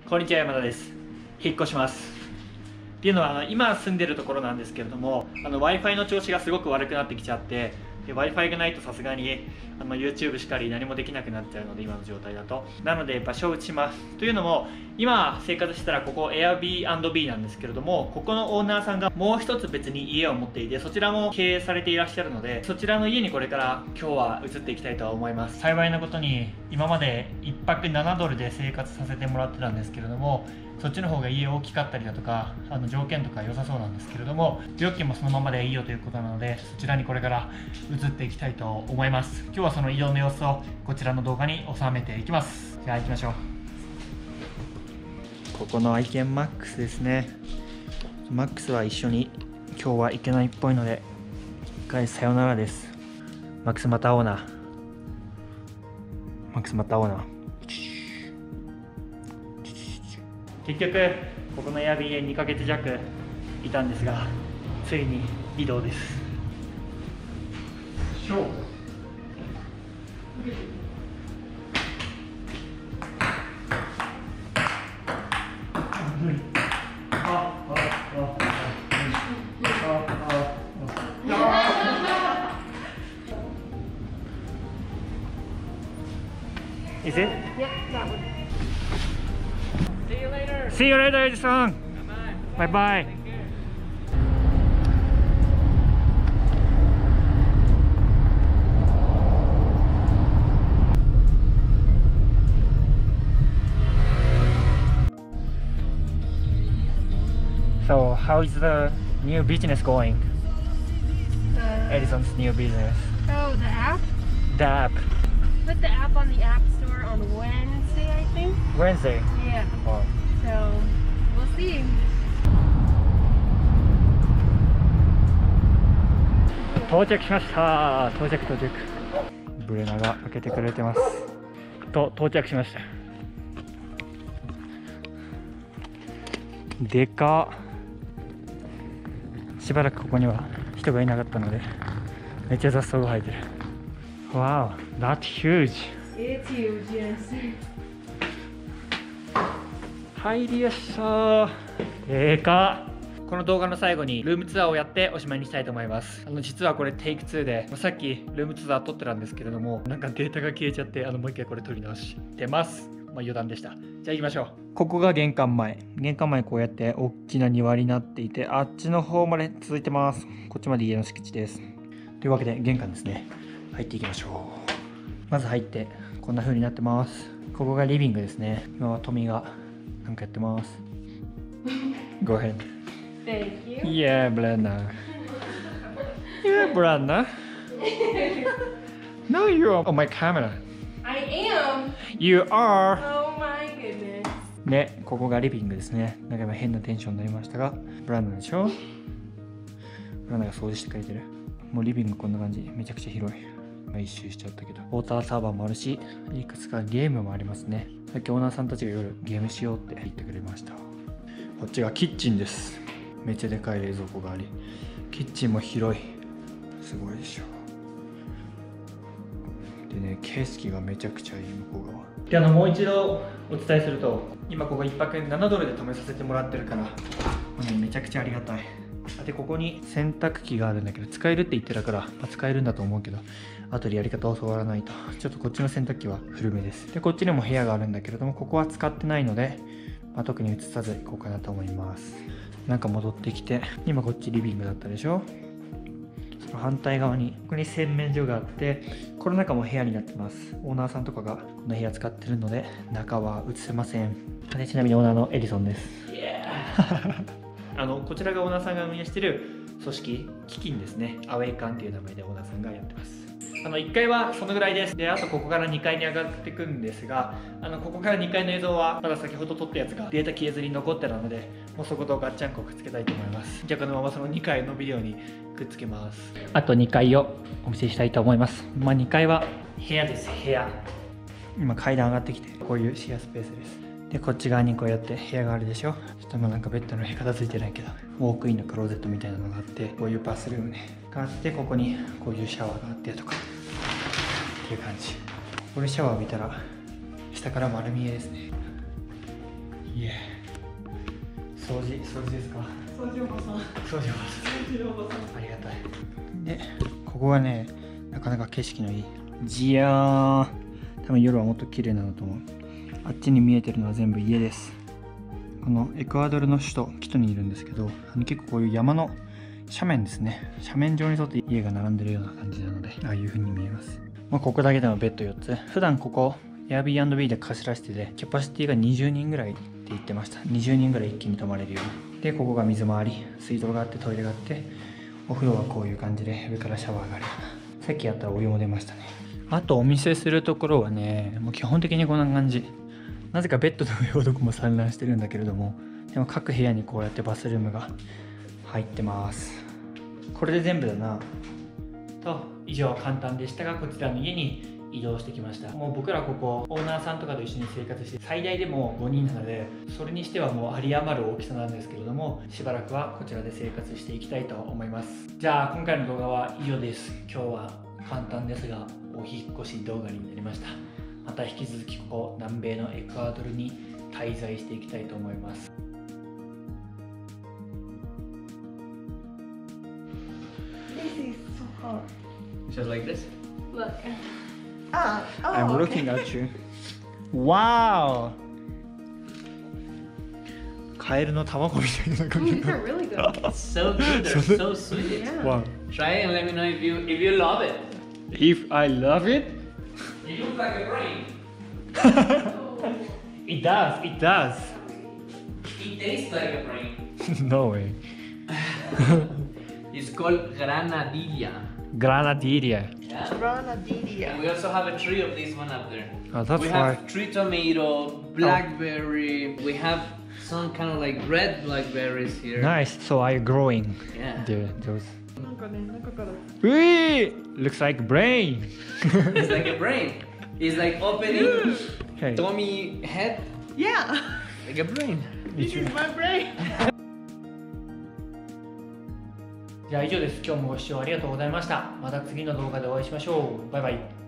こんにちは、山田です。引っ越します。っていうのは今住んでるところなんですけれども、Wi-Fi の調子がすごく悪くなってきちゃって、Wi-Fi がないとさすがにYouTube しかり何もできなくなっちゃうので、今の状態だと。なので場所を移します。というのも、今生活したらここ Airbnb なんですけれども、ここのオーナーさんがもう一つ別に家を持っていて、そちらも経営されていらっしゃるので、そちらの家にこれから今日は移っていきたいとは思います。幸いなことに今まで1泊7ドルで生活させてもらってたんですけれども、そっちの方が家大きかったりだとか条件とか良さそうなんですけれども、料金もそのままでいいよということなので、そちらにこれから移っていきたいと思います。今日はその移動の様子をこちらの動画に収めていきます。じゃあ行きましょう。ここの愛犬マックスですね。マックスは一緒に今日は行けないっぽいので、一回さよならです。マックスまた会おうな。マックスまた会おうな。結局ここのエアビー2ヶ月弱いたんですが、ついに移動です。Is it? Yep, that one. See you later. See you later, Edison. Bye bye. So, how is the new business going? Edison's new business. Oh, the app? The app. Put the app on the App Store on Wednesday, I think. Wednesday. Yeah. Oh. So, we'll see. 到着しました。到着。ブレナが開けてくれてます。到着しました。でかっ。しばらくここには人がいなかったので、めっちゃ雑草が生えてる。Wow, that's huge. It's huge, yes. 入りやすそう。でかっ。この動画の最後にルームツアーをやっておしまいにしたいと思います。実はこれテイク2で、さっきルームツアー撮ってたんですけれども、なんかデータが消えちゃって、もう一回これ撮り直してます。余談でした。じゃあ行きましょう。ここが玄関前。玄関前こうやって大きな庭になっていて、あっちの方まで続いてます。こっちまで家の敷地です。というわけで玄関ですね。入っていきましょう。まず入ってこんな風になってます。ここがリビングですね。今はトミがなんかやってます。Go ahead. Thank you. Yeah, Brenna. Yeah, Brenna. No, you're on my camera. I am. You are. Oh my goodness. ね、ここがリビングですね。なんか今変なテンションになりましたが、ブランナでしょ。ブランナが掃除してくれてる。もうリビングこんな感じ。めちゃくちゃ広い。一周しちゃったけど、ウォーターサーバーもあるし、いくつかゲームもありますね。さっきオーナーさんたちが夜ゲームしようって言ってくれました。こっちがキッチンです。めっちゃでかい冷蔵庫があり、キッチンも広い。すごいでしょ。でね、景色がめちゃくちゃいい向こう側。でもう一度お伝えすると、今ここ1泊7ドルで泊めさせてもらってるから、めちゃくちゃありがたい。でここに洗濯機があるんだけど、使えるって言ってたから、使えるんだと思うけど、後でやり方を教わらないと。ちょっとこっちの洗濯機は古めです。でこっちにも部屋があるんだけれども、ここは使ってないので、特に移さず行こうかなと思います。なんか戻ってきて、今こっちリビングだったでしょ。その反対側にここに洗面所があって、この中も部屋になってます。オーナーさんとかがこの部屋使ってるので、中は移せません。でちなみにオーナーのエディソンです。こちらがオーナーさんが運営している組織、基金ですね。アウェイカンっていう名前でオーナーさんがやってます。1階はそのぐらいです。で、あとここから2階に上がっていくんですが、ここから2階の映像はまだ先ほど撮ったやつがデータ消えずに残ってたので、もうそことガッチャンコくっつけたいと思います。じゃあこのままその2階のビデオにくっつけます。あと2階をお見せしたいと思います。2階は部屋です。部屋。今階段上がってきて、こういうシェアスペースです。でこっち側にこうやって部屋があるでしょ。ちょっとなんかベッドの部屋片付いてないけど、ウォークインのクローゼットみたいなのがあって、こういうバスルームねがあって、ここにこういうシャワーがあってとかっていう感じ。これシャワー見たら下から丸見えですね。 いえ、掃除ですか？ 掃除おばさん。 掃除は掃除おばさん。 ありがたい。で、ここはね、なかなか景色のいい。じやーん。多分夜はもっと綺麗なのと思う。あっちに見えてるのは全部家です。このエクアドルの首都キトにいるんですけど、結構こういう山の斜面ですね。斜面上に沿って家が並んでるような感じなので、ああいう風に見えます。まあ、ここだけでもベッド4つ。普段ここ Airbnb で貸し出してて、キャパシティが20人ぐらいって言ってました。20人ぐらい一気に泊まれるように。で、ここが水回り、水道があってトイレがあって、お風呂はこういう感じで上からシャワーがあるような。さっきやったらお湯も出ましたね。あとお見せするところはね、もう基本的にこんな感じ。なぜかベッドの上をどこも散乱してるんだけれども、でも各部屋にこうやってバスルームが入ってます。これで全部だな。と、以上簡単でしたが、こちらの家に移動してきました。もう僕らここオーナーさんとかと一緒に生活して最大でも5人なので、それにしてはもう有り余る大きさなんですけれども、しばらくはこちらで生活していきたいと思います。じゃあ今回の動画は以上です。今日は簡単ですがお引っ越し動画になりました。また引き続きここ南米のエクアドルに滞在していきたいと思います。 This is so hot. Just like this. Look. I'm looking at you. Wow! カエルの卵みたいな感じ。 These are really good. It's so good. They're so sweet. Yeah. Wow. Try it and let me know if you love it. If I love it? It looks like a brain. It does, it does. It tastes like a brain. No way. It's called granadilla. Granadilla. Yeah. Granadilla. And we also have a tree of this one up there. Oh, that's we why. have tree tomato, blackberry. We have some kind of like red blackberries here. Nice. So are you growing? Yeah. Those. なんかね、中から。 Wee! Looks like brain. It's like a brain. It's like opening Hey. Tommy head Yeah. like a brain. This is my brain. じゃあ以上です。今日もご視聴ありがとうございました。また次の動画でお会いしましょう。バイバイ。